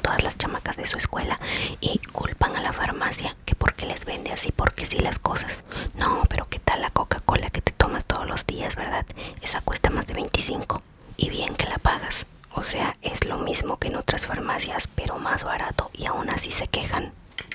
todas las chamacas de su escuela y culpan a la farmacia que porque les vende así, porque sí las cosas. No, pero ¿qué tal la Coca-Cola que te tomas todos los días, verdad? Esa cuesta más de 25 y bien que la pagas. O sea, es lo mismo que en otras farmacias, pero más barato, y aún así se quejan.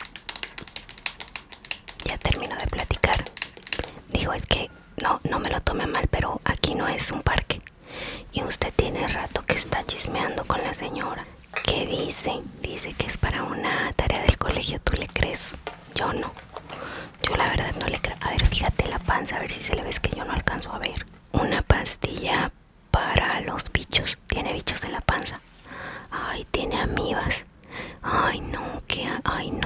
Ya termino de platicar. Digo, es que no me lo tome mal, pero aquí no es un parque. Y usted tiene rato que está chismeando con la señora. ¿Qué dice? Dice que es para una tarea del colegio. ¿Tú le crees? Yo no. Yo la verdad no le creo. A ver, fíjate la panza, a ver si se le ve, que yo no alcanzo a ver. Una pastilla para los bichos. Tiene bichos en la panza. Ay, tiene amibas. Ay, no, que... Ay, no.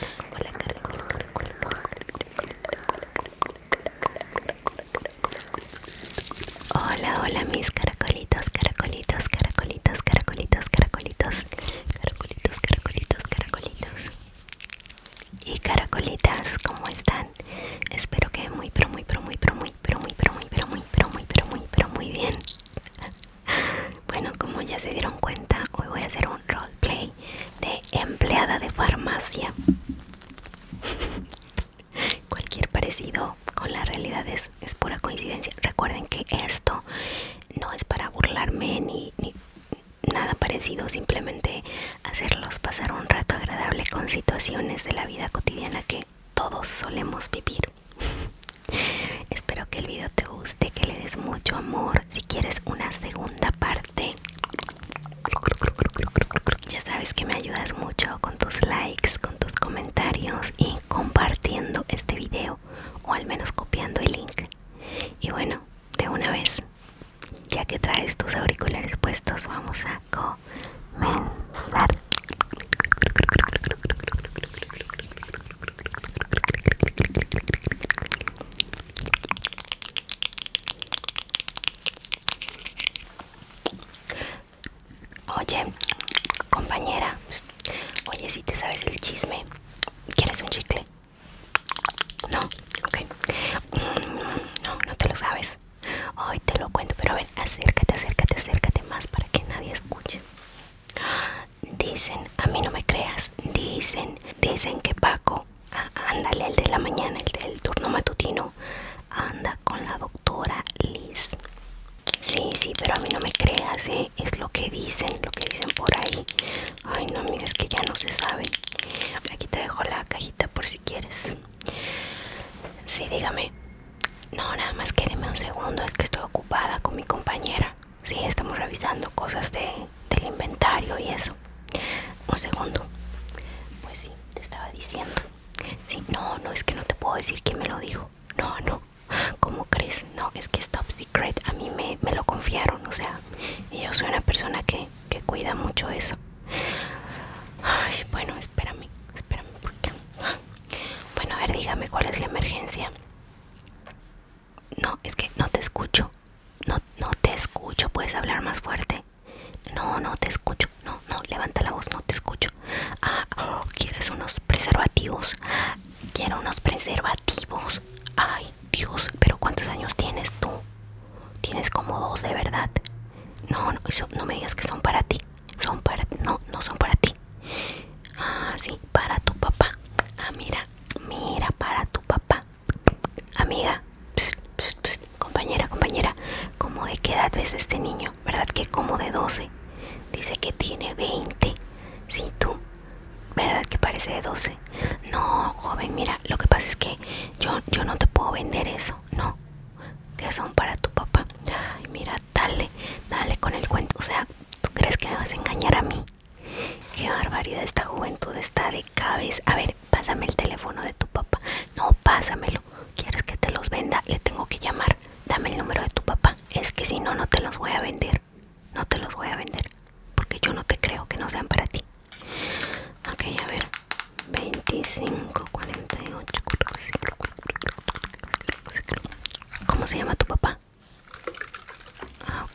Hola, hola, mis caracolitos, caracolitos, caracolitos, caracolitos, caracolitos, caracolitos, caracolitos, caracolitos y caracolitas, ¿cómo están? Espero que muy, pero muy, pero muy, pero muy, pero muy, pero muy, pero muy, pero muy, pero muy, pero muy bien. Bueno, como ya se dieron cuenta, hoy voy a hacer un roleplay de empleada de farmacia. Cualquier parecido con la realidad es pura coincidencia. Recuerden que esto no es para burlarme ni nada parecido, simplemente hacerlos pasar un rato agradable con situaciones de la vida cotidiana que todos solemos vivir. Espero que el video te guste, que le des mucho amor. Si quieres una segunda parte, ya sabes que me ayudas mucho con tus likes, con tus comentarios y compartiendo este video, o al menos copiando el link. Y bueno, de una vez, ya que traes tus auriculares puestos, vamos a comenzar. Oye, compañera, oye, si te sabes el chisme, ¿quieres un chicle? No, ok. No te lo sabes. Hoy te lo cuento, pero a ver, acércate, acércate, acércate más para que nadie escuche. Dicen, a mí no me creas, dicen que Paco, ándale, el de la mañana, el del turno matutino, anda con la doctora Liz. Sí, pero a mí no me creas, es lo que dicen por ahí. Ay, no, amiga, es que ya no se sabe. Aquí te dejo la cajita por si quieres. Sí, dígame. No, nada más que deme un segundo, es que estoy ocupada con mi compañera. Sí, estamos revisando cosas del inventario y eso. Un segundo. Pues sí, te estaba diciendo. Sí, no, es que no te puedo decir quién me lo dijo. No, ¿cómo crees? No, es que es top secret. A mí me lo confiaron, o sea, y yo soy una persona que cuida mucho eso. Ay, bueno, espérame, porque... Bueno, a ver, dígame cuál es la emergencia. No, es que no te escucho. No te escucho, puedes hablar más fuerte. No te escucho. No, levanta la voz, no te escucho. ¿Quieres unos preservativos? Quiero unos preservativos. Ay, Dios, pero ¿cuántos años tienes tú? Tienes como 2, de verdad. No, eso, no me digas que son para ti. Son para... No son para ti. Sí, para tu papá. Mira, para tu papá. Amiga, compañera, ¿cómo de qué edad ves este niño? ¿Verdad que como de 12? Dice que tiene 20. Sí, tú, ¿verdad que parece de 12? No, joven, mira, lo que pasa es que yo no te puedo vender eso, no, que son para tu papá. Ay, mira, dale con el cuento. O sea, ¿tú crees que me vas a engañar a mí? Qué barbaridad, esta juventud está de cabeza. A ver, pásame el teléfono de tu papá. No, pásamelo. ¿Quieres que te los venda? Le tengo que llamar. Dame el número de tu papá. Es que si no, no te los voy a vender. No te los voy a vender, porque yo no te creo que no sean para ti. Ok, a ver. 25, 48. ¿Cómo se llama tu papá? Ok.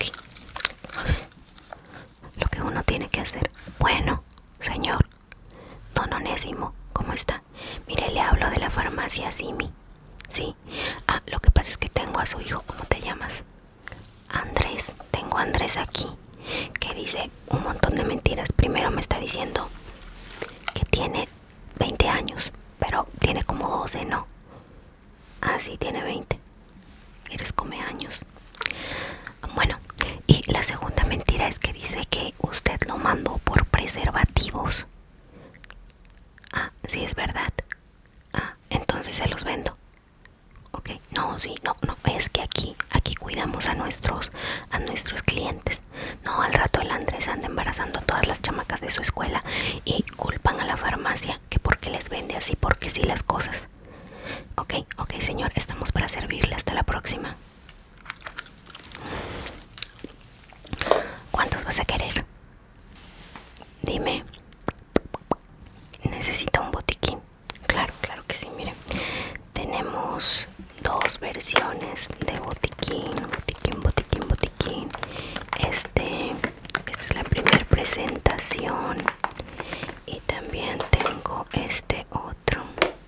Lo que uno tiene que hacer. Bueno, señor don Onésimo, ¿cómo está? Mire, le hablo de la farmacia Simi. Sí. Lo que pasa es que tengo a su hijo. ¿Cómo te llamas? Andrés. Tengo a Andrés aquí, que dice un montón de mentiras. Primero me está diciendo que tiene 20 años, pero tiene como 12, ¿no? Ah, sí, tiene 20. Eres come años. Bueno, y la segunda mentira es que dice que usted lo mandó por preservativos. Ah, sí, es verdad. Ah, entonces se los vendo. Ok, no, sí, no, es que aquí cuidamos a nuestros clientes. No, al rato el Andrés anda embarazando a todas las chamacas de su escuela y culpan a la farmacia que porque les vende así, porque sí las cosas. Ok, señor, estamos para servirle. Hasta la próxima. ¿Cuántos vas a querer? Dime. Necesita un botiquín. Claro que sí, mire. Tenemos dos versiones de botiquín. Esta es la primera presentación. Y también tengo este otro.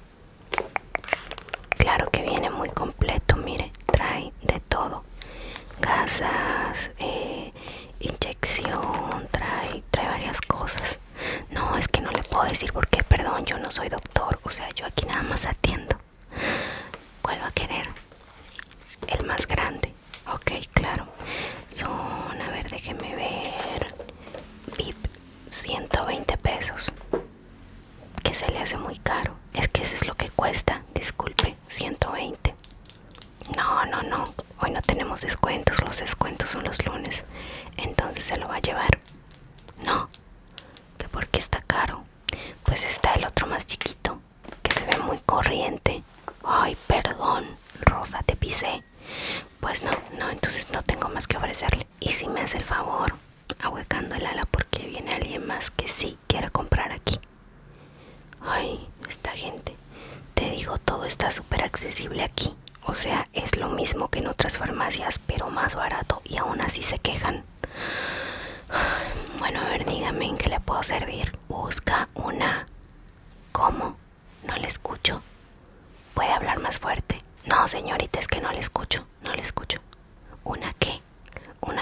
Claro que viene muy completo, mire. Trae de todo. Gasas, inyección, trae varias cosas. No, es que no le puedo decir porque, perdón, yo no soy doctor. O sea, yo aquí nada más atiendo. ¿Cuál va a querer? El más grande. Ok, claro. Son, a ver, déjeme ver. VIP, 120 pesos. Que se le hace muy caro. Es que eso es lo que cuesta. Disculpe, 120. No. Hoy no tenemos descuentos. Los descuentos son los lunes. Entonces se lo va a llevar. No. Que porque está caro. Pues está el otro más chiquito, que se ve muy corriente. Ay, perdón, Rosa, te pisé. Pues no, entonces no tengo más que ofrecerle. Y si me hace el favor, ahuecando el ala porque viene alguien más que sí quiere comprar aquí. Ay, esta gente. Te digo, todo está súper accesible aquí. O sea, es lo mismo que en otras farmacias, pero más barato y aún así se quejan. Bueno, a ver, dígame en qué le puedo servir. Busca una... ¿Cómo? No le escucho. ¿Puede hablar más fuerte? No, señorita, es que no le escucho. ¿Una qué? Una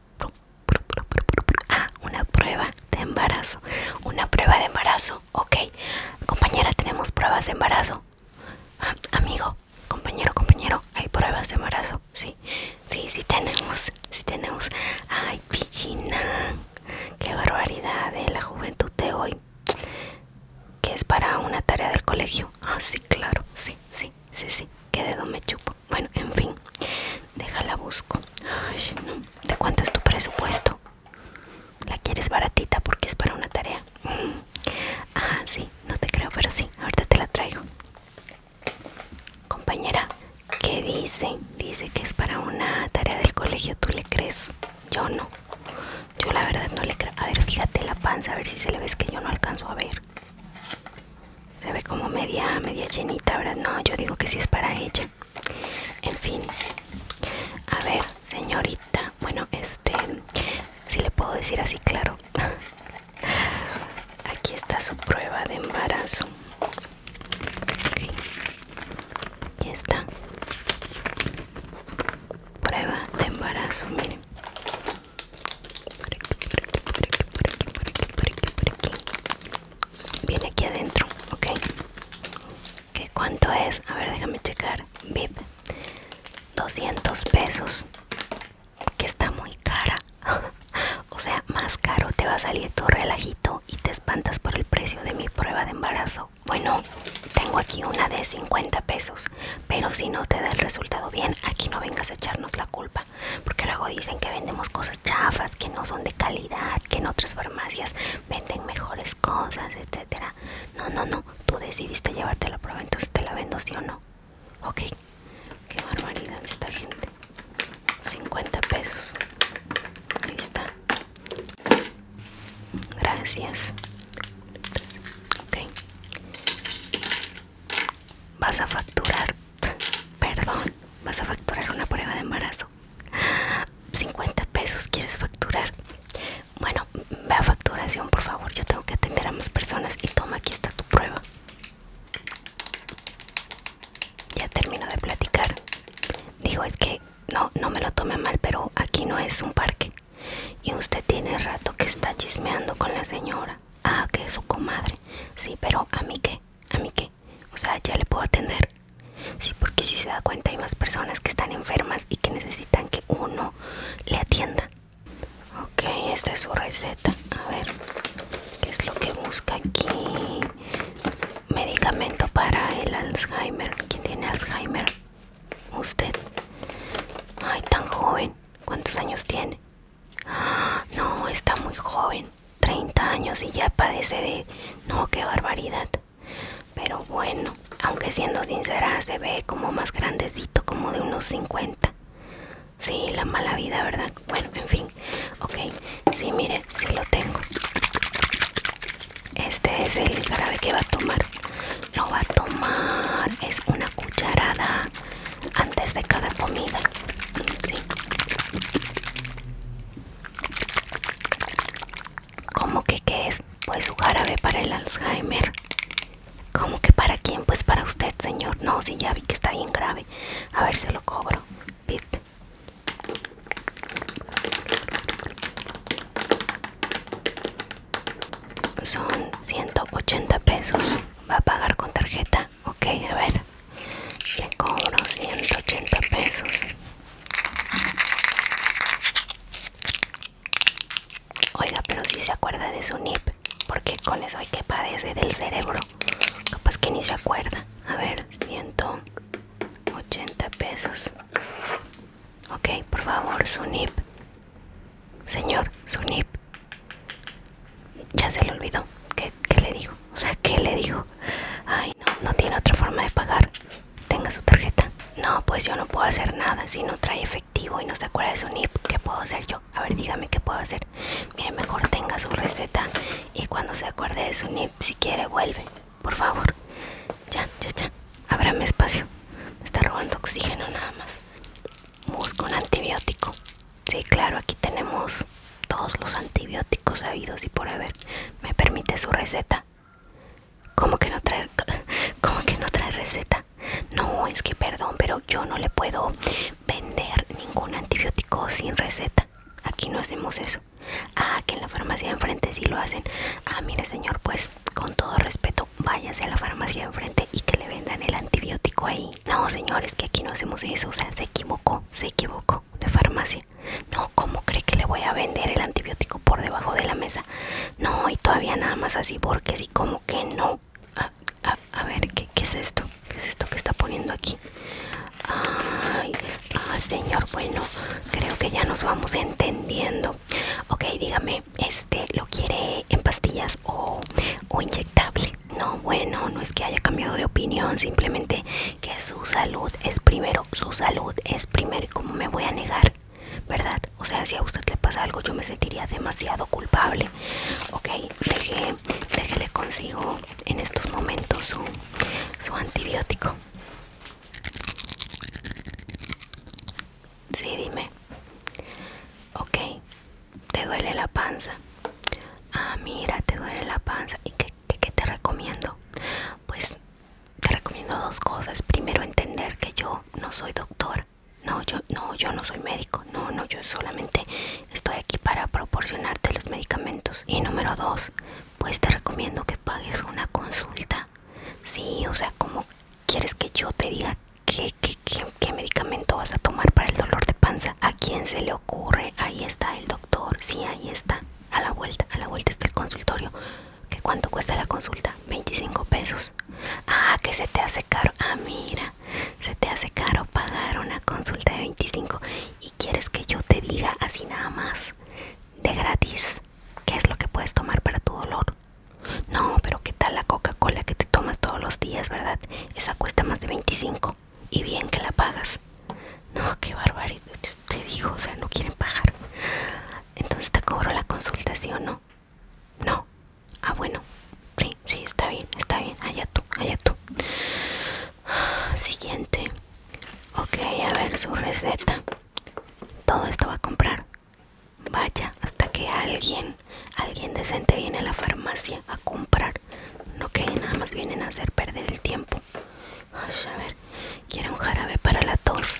una prueba de embarazo. Una prueba de embarazo. Ok. Compañera, tenemos pruebas de embarazo. Amigo, compañero, ¿hay pruebas de embarazo? Sí tenemos. Ay, pichina. Qué barbaridad de la juventud de hoy. Que es para una tarea del colegio. Ah, sí, claro, sí. ¿Qué dedo me chupo? Bueno, en fin, déjala busco. Ay, no. ¿De cuánto es tu presupuesto? ¿La quieres baratita porque es para una tarea? Ah, sí, no te creo, pero sí, ahorita te la traigo. Compañera, ¿qué dice? Dice que es para una tarea del colegio. ¿Tú le crees? Yo no. Yo la verdad no le creo. A ver, fíjate la panza, a ver si se le ves, que yo no alcanzo a ver. Se ve como media llenita, ¿verdad? No, yo digo que sí es para ella. En fin. A ver, señorita. Bueno, si le puedo decir así, claro. Aquí está su prueba de embarazo. Okay. Aquí está. Prueba de embarazo, miren. Viene aquí adentro, ok. ¿Qué cuánto es? A ver, déjame checar. VIP, 200 pesos. Que está muy cara. O sea, más caro te va a salir tu relajito y te espantas por el precio de mi prueba de embarazo. Bueno, tengo aquí una de 50 pesos. Pero si no te da el resultado bien, aquí no vengas a echarnos la culpa. Porque luego dicen que vendemos cosas chafas, que no son de calidad, que en otras farmacias venden mejores cosas, etcétera. No, tú decidiste llevarte la prueba, entonces te la vendo, ¿sí o no? Ok. Qué barbaridad esta gente. 50 pesos. Ahí está. Gracias. Ok. Vas a facturar. Perdón. Vas a facturar una prueba de embarazo. 50 pesos quieres facturar. Bueno, ve a facturación, por favor. Yo tengo que atender a más personas. Y toma, aquí está tu prueba. Ya termino de platicar. Digo, es que no me lo tome mal, pero aquí no es un parque. Y usted tiene rato que está chismeando con la señora. que es su comadre. Sí, pero ¿a mí qué? ¿A mí qué? O sea, ya le puedo atender. Sí, porque si se da cuenta hay más personas que están enfermas y que necesitan que uno le atienda. Ok, esta es su receta. A ver, ¿qué es lo que busca aquí? Medicamento para el Alzheimer. ¿Quién tiene Alzheimer? Usted. Ay, tan joven. ¿Cuántos años tiene? No, está muy joven. 30 años y ya padece de... No, qué barbaridad. Pero bueno, aunque siendo sincera, se ve como más grandecito, como de unos 50. Sí, la mala vida, ¿verdad? Bueno, en fin. Ok, sí, mire, sí lo tengo. Este es el jarabe que va a tomar. Lo va a tomar, es una cucharada antes de cada comida. Sí. ¿Cómo que qué es? Pues su jarabe para el Alzheimer. ¿Cómo que para quién? Pues para usted, señor. No, sí, ya vi que está bien grave. A ver, se lo cobro. Pip. Son 180 pesos. ¿Va a pagar con tarjeta? Ok, a ver. Le cobro 180 pesos. Oiga, pero si se acuerda de su NIP, porque con eso hay que padece del cerebro. Capaz que ni se acuerda. A ver, 180 pesos. Ok, por favor, su NIP. Señor, su NIP. Ya se le olvidó. ¿Qué le digo? O sea, ¿qué le digo? Ay, no tiene otra forma de pagar. Tenga su tarjeta. No, pues yo no puedo hacer nada si no trae efectivo y no se acuerda de su NIP. ¿Qué puedo hacer yo? A ver, dígame qué puedo hacer. Mire, mejor tenga su receta y cuando se acuerde de su NIP, si quiere, vuelve. Por favor. Ya. Ábrame espacio. Me está robando oxígeno nada más. Busco un antibiótico. Sí, claro, aquí tenemos todos los antibióticos habidos y por haber. ¿Me permite su receta? ¿Cómo que no trae receta? No, es que perdón, pero yo no le puedo vender ningún antibiótico sin receta. Aquí no hacemos eso. Ah, que en la farmacia de enfrente sí lo hacen. Ah, mire, señor, pues con todo respeto, váyase a la farmacia de enfrente y que le vendan el antibiótico ahí. No, señor, es que aquí no hacemos eso. O sea, se equivocó de farmacia. No, ¿cómo cree que le voy a vender el antibiótico por debajo de la mesa? No, y todavía nada más así porque sí, como que no. A ver, ¿qué es esto? ¿Qué es esto que está poniendo aquí? Ay, señor, bueno, creo que ya nos vamos entendiendo. Ok, dígame, ¿lo quiere en pastillas o inyectable? No, bueno, no es que haya cambiado de opinión, simplemente que su salud es primero, y cómo me voy a negar, ¿verdad? O sea, si a usted le pasa algo, yo me sentiría demasiado culpable. Ok, déjele consigo en estos momentos su antibiótico. Sí, dime. Ok, te duele la panza. Ah, mira, te duele la panza. ¿Y qué te recomiendo? Pues te recomiendo dos cosas. Primero, entender que yo no soy doctor. Yo no soy médico. No, yo solamente estoy aquí para proporcionarte los medicamentos. Y número dos, pues te recomiendo que pagues una consulta. Sí, o sea, ¿cómo quieres que yo te diga qué medicamento vas a tomar para el dolor de panza? ¿A quién se le ocurre? Ahí está el doctor. Sí, ahí está. A la vuelta está el consultorio. ¿Qué cuánto cuesta la consulta? 25 pesos. Ah, que se te hace caro. Ah, mira, se te hace caro pagar una consulta de 25 y quieres que yo te diga así nada más, de gratis, qué es lo que puedes tomar para tu dolor. No, pero ¿qué tal la Coca-Cola que te tomas todos los días, verdad? Esa cuesta más de 25 y bien que la pagas. No, qué barbaridad. Te digo, o sea, no quieren pagar. Entonces te cobro la consulta, ¿sí o no? No. Ah, bueno. Sí, está bien. Allá tú. Siguiente. Ok, a ver su receta. Todo esto va a comprar. Vaya, hasta que alguien decente viene a la farmacia a comprar. No que nada más vienen a hacer perder el tiempo. Ay, a ver, quiere un jarabe para la tos.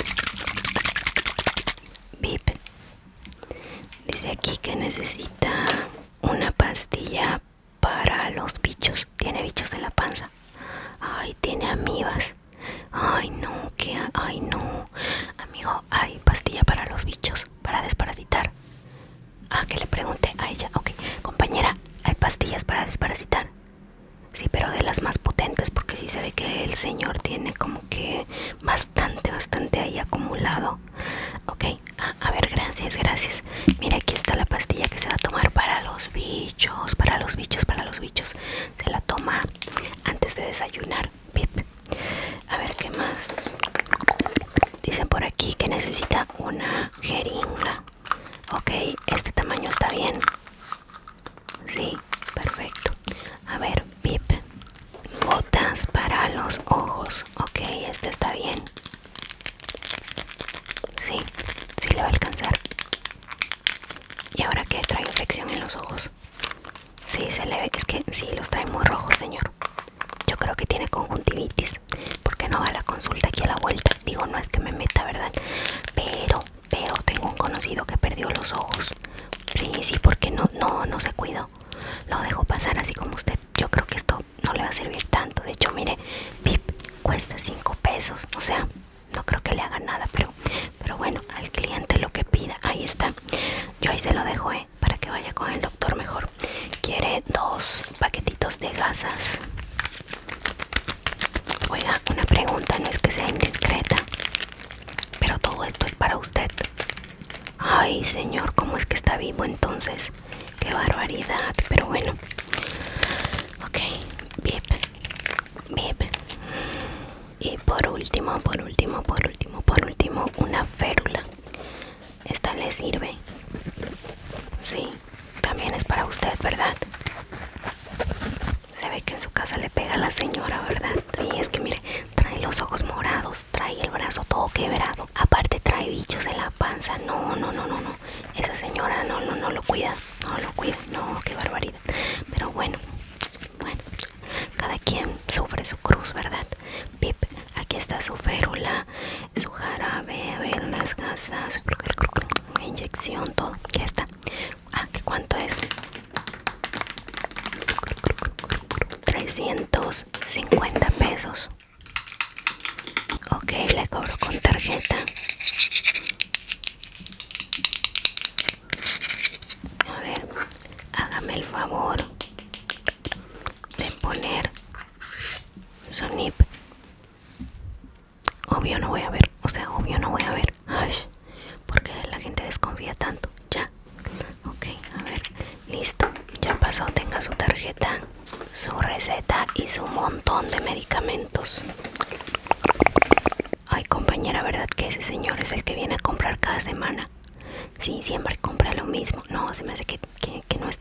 Vip. Dice aquí que necesita una pastilla para necesitar. Sí, pero de las más potentes, porque sí se ve que el señor tiene como que bastante ahí acumulado. Ok, a ver, gracias, gracias. Mira, aquí está la pastilla que se va a tomar para los bichos, para los bichos, para los bichos. Se la toma antes de desayunar. Pip. A ver, ¿qué más? Dicen por aquí que necesita una jeringa. Ok, este tamaño está bien. Sí, perfecto. A ver, Pip. Botas para los ojos. Ok, este está bien. Sí, sí le va a alcanzar. ¿Y ahora qué? Trae infección en los ojos. Sí, se le ve. Es que sí, los trae muy rojos, señor. Yo creo que tiene conjuntivitis. ¿Por qué no va a la consulta aquí a la vuelta? Digo, no es que me meta, ¿verdad? Pero tengo un conocido que perdió los ojos. Sí, porque no se cuidó. Lo dejó pasar así como usted. Yo creo que esto no le va a servir tanto. De hecho, mire, Pip, cuesta 5 pesos. O sea, no creo que le haga nada, pero bueno, al cliente lo que pida. Ahí está. Yo ahí se lo dejo, para que vaya con el doctor mejor. Quiere 2 paquetitos de gasas. Oiga, una pregunta, no es que sea indiscreta, pero todo esto es para usted. Ay, señor, ¿cómo es que está vivo entonces? Qué barbaridad, pero bueno. Ok, bip, bip. Y por último, una férula. Esta le sirve. Sí, también es para usted, ¿verdad? Se ve que en su casa le pega a la señora, ¿verdad? Y es que mire, trae los ojos morados, trae el brazo todo quebrado. Aparte trae bichos en la panza. No. Esa señora no lo cuida. No, qué barbaridad. Pero bueno, cada quien sufre su cruz, ¿verdad? Pip, aquí está su férula, su jarabe, a ver, las gasas, inyección, todo. Ya está. ¿Qué cuánto es? 350 pesos. Ok, le cobro con tarjeta. A ver, hágame el favor de poner su NIP. Obvio no voy a ver, obvio no voy a ver. Ay, porque la gente desconfía tanto. Ya. Ok, a ver, listo. Ya pasó, tenga su tarjeta, su receta y su montón de medicamentos. Ay, compañera, ¿verdad que ese señor es el que viene a comprar cada semana? Sí, siempre compra lo mismo. No, se me hace que no es